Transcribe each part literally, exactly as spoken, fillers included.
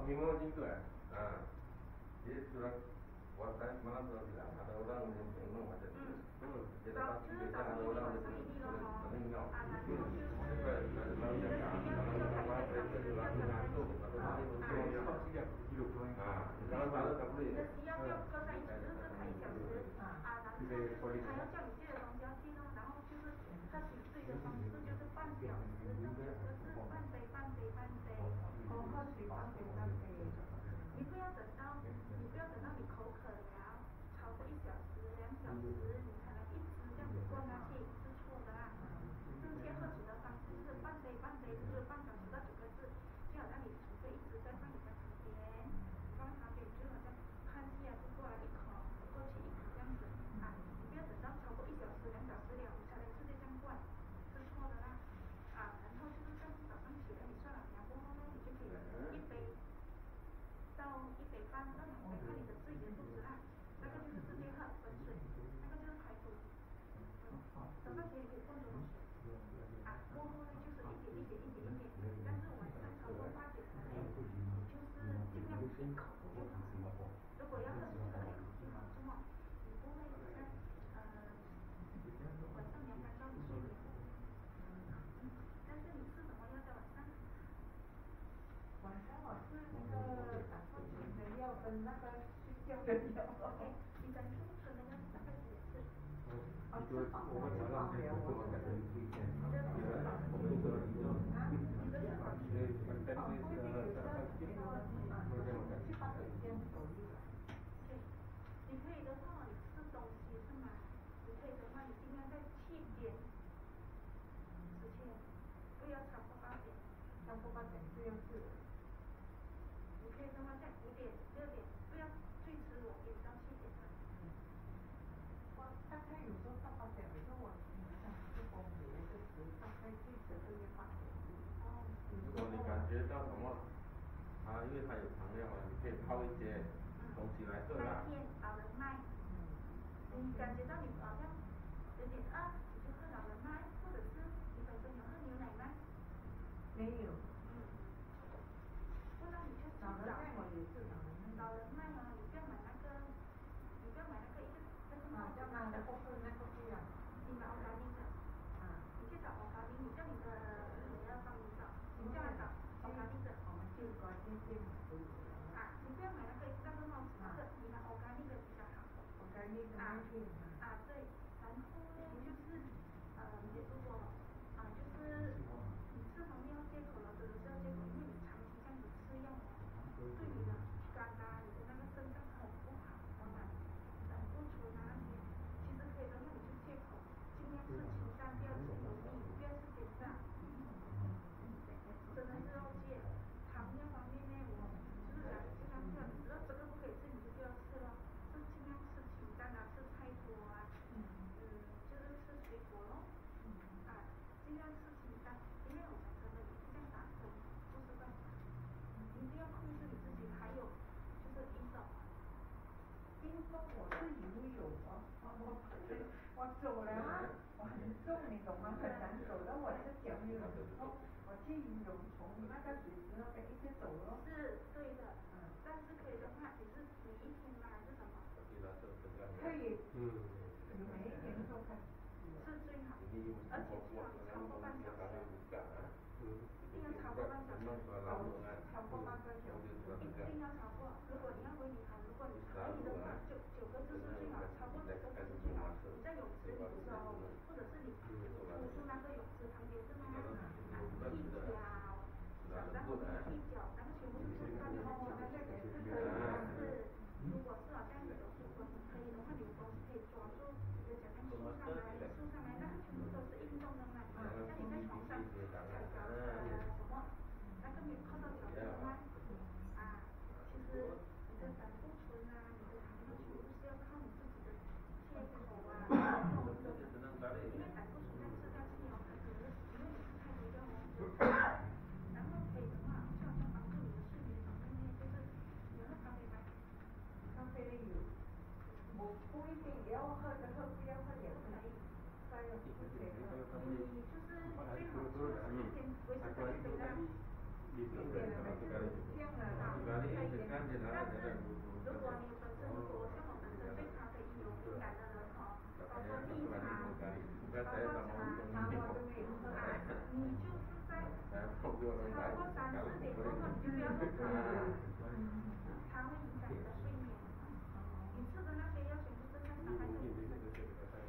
minum macam tu lah. Ha. Jadi surat puasa malam surat bilang ada orang yang minum macam tu. Hmm. Dia tak pasti biasa ada orang yang meninggal. Lalu dia kata kalau apa itu lalu ngantuk atau apa itu hidup. Ha. Kalau kalau tak boleh. 还要叫你记得东西要记录，然后就是喝水对的方式就是半小时，这个是半杯半杯半杯。哦，喝水半杯半杯。你不要等到你不要等到你口渴了，超过一小时、两小时，你才能一直这样子灌下去，是错的啦。正确喝水的方式是半杯半杯，就是半小时到九个字，就好像你储备一直在放你在旁边，放在旁边就好像看戏啊，就过来一口，过去一口这样子啊。 不要等到超过一小时、两小时了，你才能直接这样灌，是错的啦。啊，然后就是这样子早上起来，你算了两过后呢，你就可以一杯到一杯半到两杯，看你的自己的肚子啦。那个就是直接喝温水，那个就是排毒。早上起来可以灌多少水？啊，过后呢就是一点一点一点一点，但是晚上超过八点了呢，就是尽量一口就好。如果要喝水，就喝一口就好，这么你不会好像。 晚上你要干到你睡眠，但是你吃什么药在晚上？晚上我吃那个胆固醇的药跟那个睡觉的药。OK， 你胆固醇的药大概几次？哦，吃饱了，吃饱了，我吃的是。你的啊，你的是好吃。哦，不一定有时候啊，七八点这样左右。对，你可以的话，你吃东西是吗？ 你可以的话，你尽量在七点之前，不要超过八点。超过八点这样子。你可以的话在五点、六点，不要最迟五点到七点啊。我大概有时候到八点，有时候我平常是工作的时候，大概最迟都要八点。哦。 如果你感觉到什么，啊，因为它有糖量嘛，你可以泡一些东西来喝啦。 麦片、老人麦。你感觉到你好像。 有点饿，你就喝老人麦，或者是你本身有喝牛奶吗？没有。嗯。不然你就去找。老人麦我也是老人麦。老人麦呢，你不要买那个，你不要买那个一个那个帽子那个不是那个不要，你买欧咖喱的。啊。你去找欧咖喱，你叫你的女儿帮你找，你叫她找欧咖喱的。我们就关心店买都有。啊，你不要买那个那个帽子，那个你买欧咖喱的比较好。欧咖喱的麦片。啊，对。 然后呢，就是呃，你也说过了，啊，就是你吃糖尿戒口了，真的是要戒口，因为你长期这样子吃药，对你的肝啊，你的那个肾脏很不好，知道吗？胆固醇啊那些，其实可以的话你就戒口，尽量吃清淡，不要吃油腻，不要吃咸菜，真的是要戒。糖尿方面呢，我就是讲经常讲，你知道这个不可以吃，你就不要吃了，就尽量吃清淡啊，吃菜多啊。 就是吃水果咯，啊，尽量吃清淡，因为我讲真的，你这样打针不是办法，你一定要控制你自己。还有就是运动，运动我是游泳哦，我我走了啊，我很重，你懂吗？很难走的，我是脚有点痛，我去游泳从那个水池那边一直走咯。是对的，嗯，但是可以的话，你是你一天吗还是什么？可以，嗯，你每一天都可以。 是最好，而且最好超过半小时，一定要超过半小时，超过半个小时，一定要超过。如果你要回你喊，如果你可以的话，九九个字是最好，超过九个字是最好。你在泳池里的时候，或者是你辅助那个泳池旁边是吗？啊，踢脚，脚那个踢脚，那个全部是做到你的脚，那个也是可以，但是如果是好像有如果是可以的话，有东西可以抓住，就讲像树上来，树上来，那个全部都是运动的嘛。像你在床上踩脚呃什么，那个没有靠到脚的吗？啊，其实你的胆固醇啊，你的糖尿全部是要靠你自己的戒口啊，控制的。因为胆固醇要吃下去哦，它可能因为你吃太多药哦。然后可以的话，就好像帮助你的睡眠方面呢，就是你喝咖啡吗？咖啡有，我不一定要喝的喝，不要喝也可以。在不可以喝，你就是最好就是一天维持在一杯啦。 一点了没事，这样了啊，可以的。但是如果你本身如果像我本身对咖啡因有敏感的人哦，包括蜜茶、包括茶、茶我都没有喝啊，你就是在超过三四点过后你就不要喝咖啡了，它会影响你的睡眠。你吃的那些药全部是在伤害着你的身体。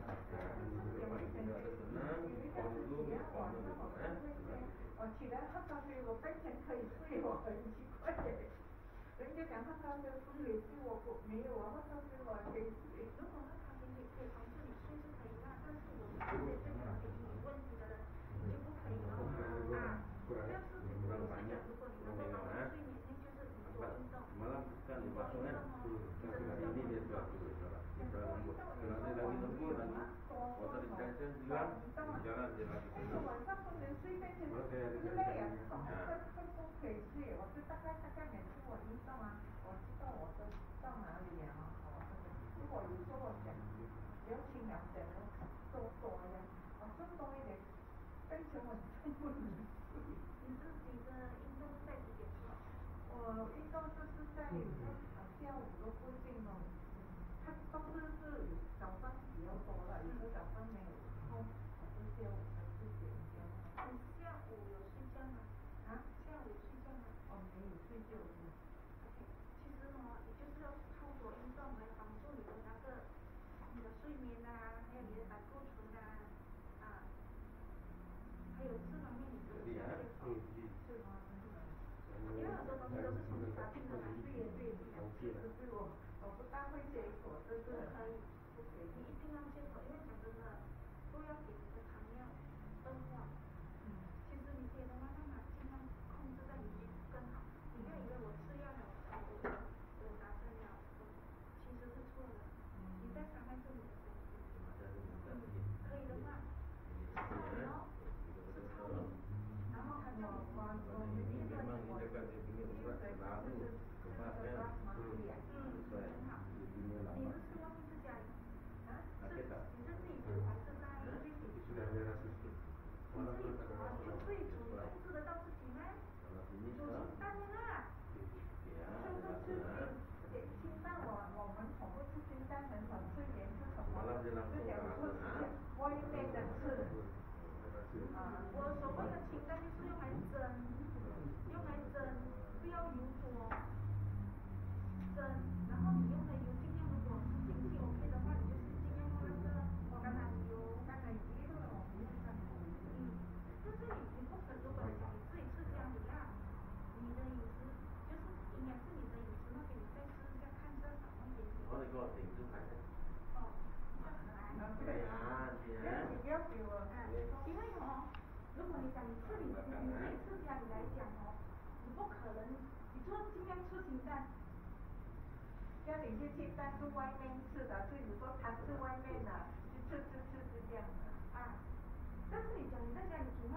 我起来喝咖啡，我白天可以睡，我很奇怪的。人家讲喝咖啡不可以睡，我不没有啊，喝咖啡我可以睡。如果喝咖啡也可以帮助你睡是可以啦，但是我们这些对咖啡因有问题的人就不可以了啊。这样是我是讲，如果你能够保证睡眠，那就是你多运动，你多运动哦，你的身体会好。多运动，你说我没有啊，多多多，多运动啊。但是晚上不能睡，变成之类啊，这种会会不可以睡。我是大概大概每次我运动啊，我知道我的到哪里啊，我这个，如果有时候我想比较清凉点，我做多一点，我做多一点，变成晚上不能睡。你自己的运动在几点做？我运动就是在呃下午的附近哦，它都是是早上比较多了，有时候早上没有空，我是下午才是比较多。你下午有睡觉吗？啊？下午有睡觉吗？哦，没有睡觉是。OK， 其实哦，你就是要透过运动来帮助你的那个你的睡眠啊，还有你的胆固醇啊，啊，还有这方面你都是要配合。是吗？因为很多东西都是从你发病的嘛。对对对，可是我我不大会解锁，这是可以，不可以，你一定要解锁，因为讲真的，不要给你的糖尿恶化。嗯，其实你可以的话，让它尽量控制在你更好。你不要以为我吃药了，我我达成了，其实是错的。你在伤害自己的身体。嗯，可以的话，吃糙米哦，吃糙米，然后它叫我我我们那个我精神就是那个什么脸，嗯，很好。你是吃外面是家里？啊？是你是自己煮还是在自己？你自己煮啊？你自己煮，你控制得到自己吗？煮清淡的啦。就是吃清淡，我我们从不吃清淡，很少吃盐，吃什么？吃点不吃外面的吃。啊，我所谓的清淡就是用来蒸，用来蒸，不要油多。蒸，然后你用的油尽量，如果是经济 OK 的话，你就是尽量用那个橄榄油。橄榄油我不用橄榄油。嗯，就是你你不可，如果你讲你自己吃家里啊，你的饮食就是营养是你的饮食那边，你再试一下看这少一点点。我那个顶住还是。哦，这样子来。啊，对啊，你不要给我。啊，因为哦，如果你讲你自己你你自己吃家里来讲哦，你不可能，你就尽量吃清淡。家里就清淡是外面吃的，所以有时候他吃外面的，就吃吃吃是这样的啊。但是你讲你在家里煮吗？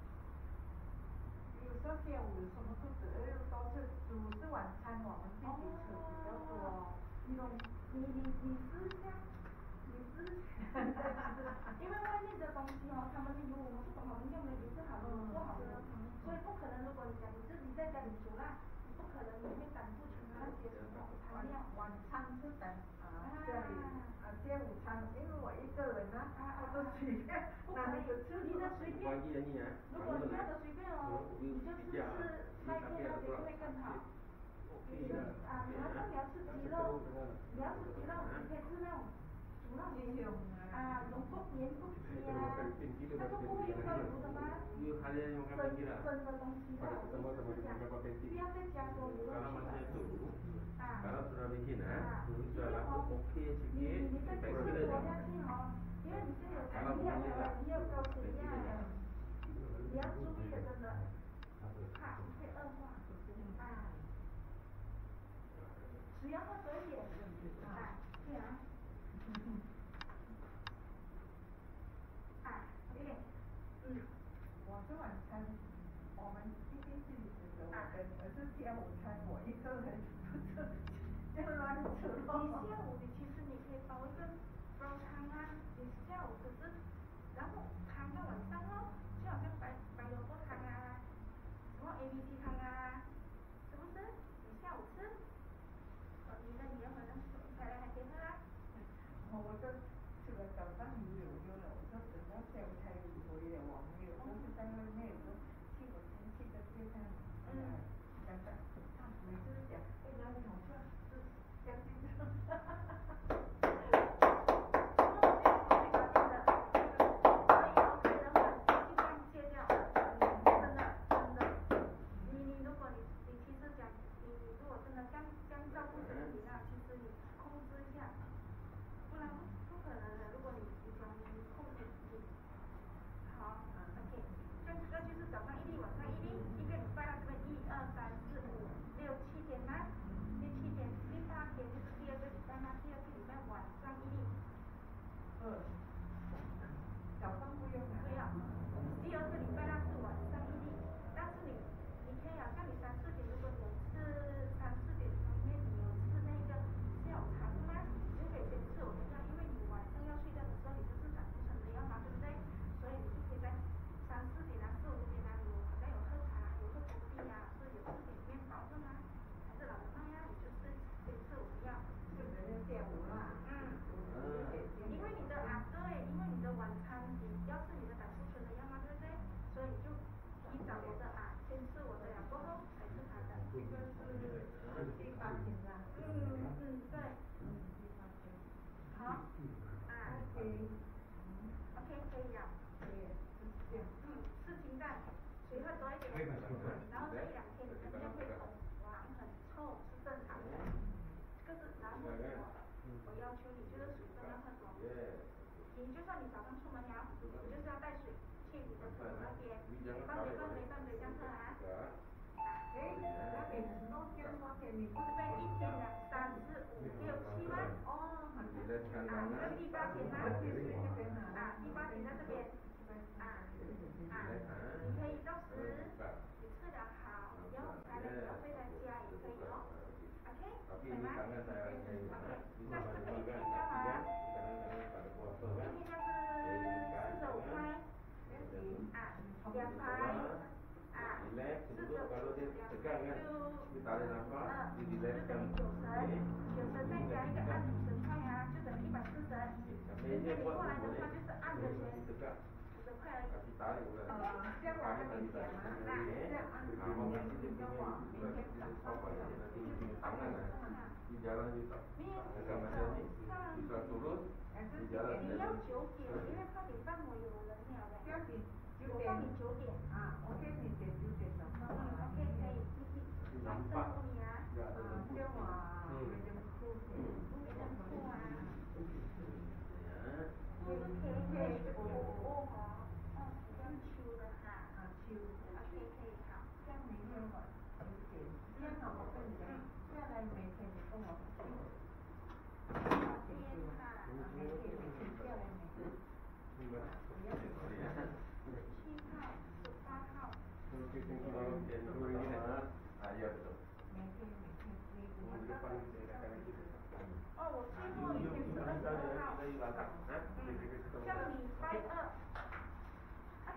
有时候下午有什么肚子饿都是煮是晚餐，我们自己吃比较多。你懂？你你你试一下，你试一下。因为外面的东西哦，他们的油我们不懂他们用的油是好的不好的，所以不可能。如果你讲你自己在家里煮啦，你不可能里面胆固醇啊那些什么糖尿。晚餐是等啊家里啊下午餐，因为我一个人啊，我都随便，哪里有吃你的随便。如果你要的随便哦，你就试试外面那些会更好。你是啊，你要是你要吃鸡肉，你要吃鸡肉，你可以吃那种煮那种啊龙骨盐骨鸡啊，那个不会用到油的吗？生生的东西啦，我意思是讲，不要再加多油了。啊， Kalau sudah bikin ah, 啊，因 sudah 为 laku 哦， okey 你 sikit, 你再吃 painkiller 活 je. 下去哦，因为你现在有糖尿了，你有高血压了，你要注意的，真的，怕会恶化。啊，只要喝水一点，啊，对啊。啊 ，OK， 嗯，我是晚餐，我们一定自己吃的，我跟你，而是下午餐我一个人不吃，要乱吃咯。你下午你其实你可以煲一个煲汤啊，你下午可是，然后汤到晚上咯，就好像白白萝卜汤啊，什么 A B C 汤啊， 个早上你有有了，我说等到下午才回来，我没有，我是在外面，我说去我亲戚的街上，嗯，讲讲，他每次都讲，哎，哪里好吃，是相信的，哈哈哈哈哈。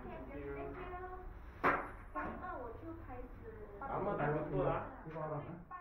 好，我打过了。